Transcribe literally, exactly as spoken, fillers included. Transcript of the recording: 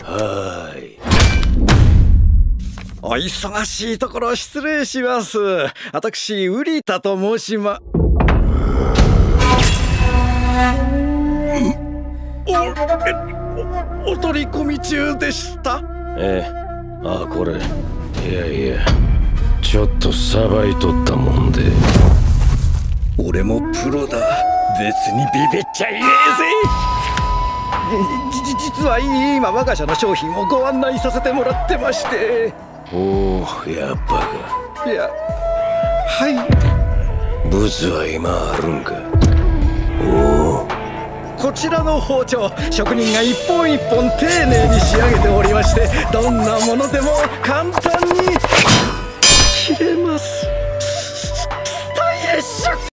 はーい。お忙しいところ失礼します。私瓜田と申しま。お、お、お取り込み中でした。 ええ、あ、これ、いやいや、ちょっとさばいとったもんで。 俺もプロだ。別にビビっちゃいねえぜ。じ実は今我が社の商品をご案内させてもらってまして。 おお、やっぱか。 いや、はい。 ブツは今あるんか。おお。 こちらの包丁、職人が一本一本丁寧に仕上げておりまして、どんなものでも簡単に